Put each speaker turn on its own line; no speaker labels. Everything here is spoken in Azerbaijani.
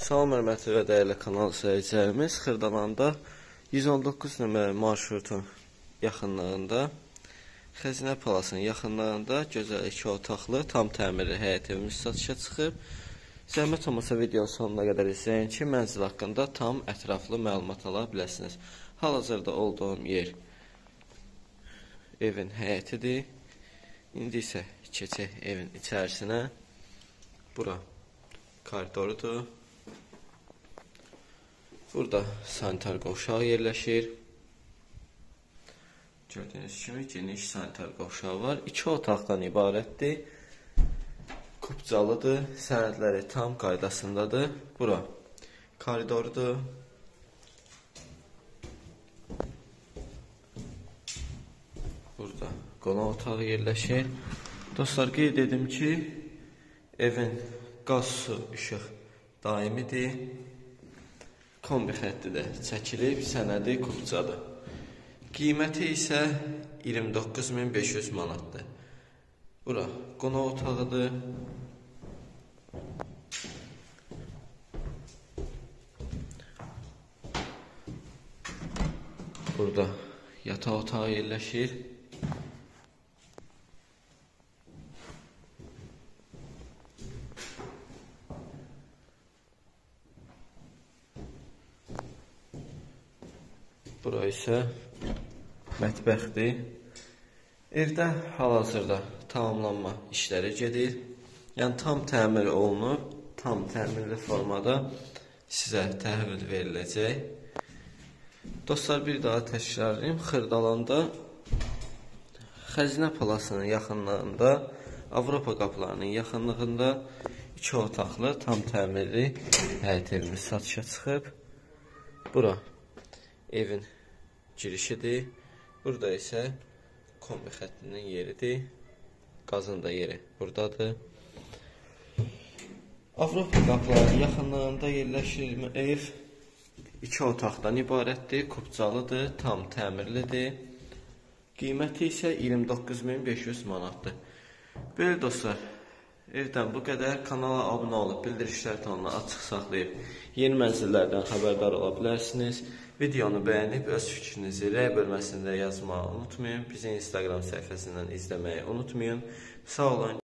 Salam, hörmətli və dəyərli kanal izləyicilərimiz, Xırdalanda 119 nömrəli marşrutun yaxınlığında, Xəzinə Palasının yaxınlığında gözəl 2 otaqlı, tam təmirli həyət evimiz satışa çıxıb. Zəhmət olmasa video sonuna qədər izləyin ki, mənzil haqqında tam ətraflı məlumat ala biləsiniz. Hal-hazırda olduğum yer evin həyətidir. İndi isə keçək evin içərisinə. Bura koridorudur. Burada sanitar qovşağı yerləşir. Gördüyünüz kimi geniş sanitar qovşağı var. 2 otaqdan ibarətdir. Kubcalıdır. Sənədləri tam qaydasındadır. Bura koridorudur. Burada qonaq otağı yerləşir. Dostlar, qeyd edim ki, evin qaz, su, işıq daimidir. Kombi xətti də çəkilib, sənədi kubcadır. Qiyməti isə 29.500 manatdır. Bura qonaq otağıdır. Burada yataq otağı yerləşir. Bura isə mətbəxdir. Evdə hal-hazırda tamamlanma işləri gedir. Yəni tam təmir olunub, tam təmirli formada sizə təhvil veriləcək. Dostlar, bir daha təkrarlayım. Xırdalanda Xəzinə Palasının yaxınlığında, Avropa qapılarının yaxınlığında 2 otaqlı, tam təmirli həyət evimiz satışa çıxıb. Bura evin girişidir. Burada isə kombi xəttinin yeridir. Qazın da yeri buradadır. Avropa qapılarının yaxınlığında yerləşir ev. 2 otaqdan ibarətdir. Kubcalıdır, tam təmirlidir. Qiyməti isə 29.500 manatdır. Belə dostlar, evdən bu qədər. Kanala abunə olub, bildirişlər tonunu açıq saxlayıb yeni mənzillərdən xəbərdar ola bilərsiniz. Videonu bəyənib öz fikrinizi rəy bölməsində yazmağı unutmayın. Bizi Instagram səhifəsindən izləməyi unutmayın. Sağ olun.